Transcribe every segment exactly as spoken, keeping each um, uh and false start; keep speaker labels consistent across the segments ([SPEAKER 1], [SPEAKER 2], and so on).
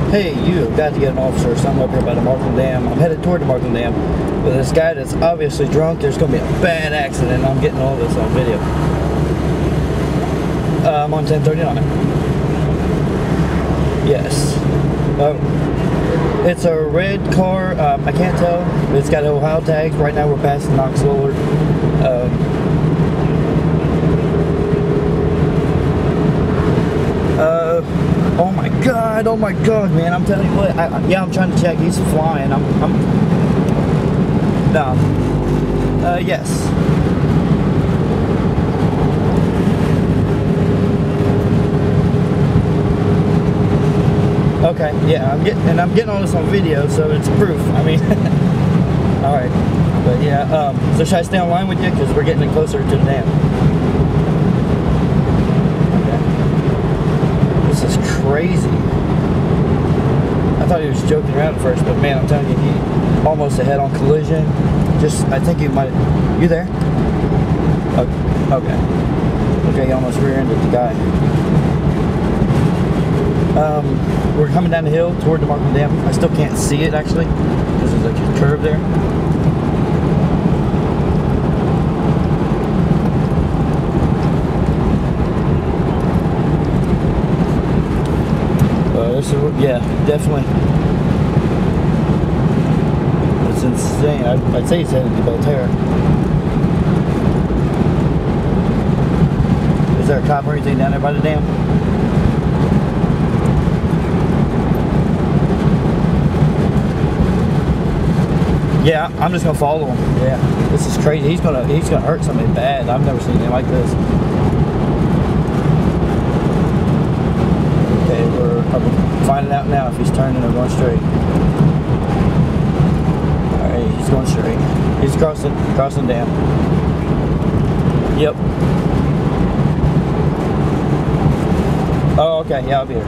[SPEAKER 1] hey, you have got to get an officer or something up here by the Markland Dam. I'm headed toward the Markland Dam. But this guy that's obviously drunk, there's going to be a bad accident. I'm getting all this on video. Uh, I'm on ten thirty-nine. Yes. Oh. It's a red car. Um, I can't tell. It's got Ohio tags. Right now we're passing Knox Lillard. Um, uh, oh my god! Oh my god, man! I'm telling you what. I, I, yeah, I'm trying to check. He's flying. I'm. I'm no. Uh, yes. Okay, yeah, I'm getting and I'm getting all this on video, so it's proof. I mean, all right, but yeah. Um, so should I stay online with you because we're getting closer to the dam? Okay. This is crazy. I thought he was joking around at first, but man, I'm telling you, he almost a head-on collision. Just, I think he might. You there? Okay. Okay. Okay, he almost rear-ended the guy. Um, we're coming down the hill toward the Markland Dam. I still can't see it actually because there's like a curve there. Uh, this is, yeah, definitely. It's insane. I'd, I'd say he's headed to Belterra. Is there a cop or anything down there by the dam? Yeah, I'm just gonna follow him. Yeah, this is crazy. He's gonna he's gonna hurt somebody bad. I've never seen anything like this. Okay, we're finding out now if he's turning or going straight. All right, he's going straight. He's crossing crossing down. Yep. Oh, okay. Yeah, I'll be here.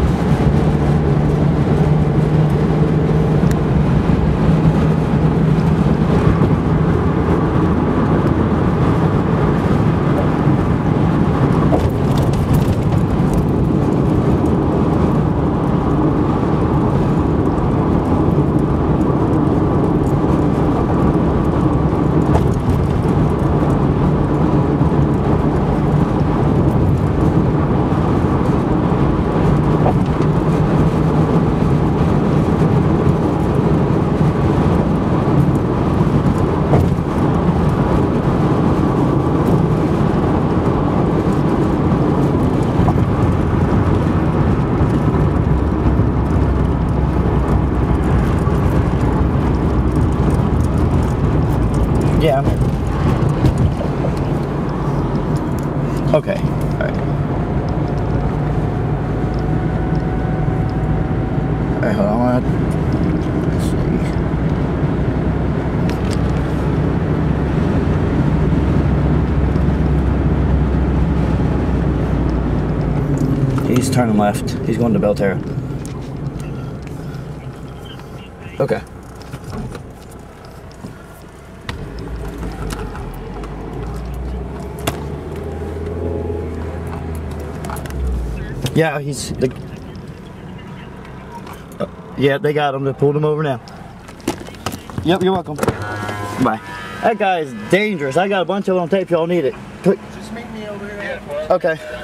[SPEAKER 1] Yeah, I'm here. Okay, alright. Alright, hold on. Let's see. He's turning left. He's going to Belterra. Okay. Yeah, he's. The, uh, yeah, they got him. They pulled him over now. Yep, you're welcome. Bye. That guy is dangerous. I got a bunch of it on tape. Y'all need it.
[SPEAKER 2] Just meet me over there.
[SPEAKER 1] Okay.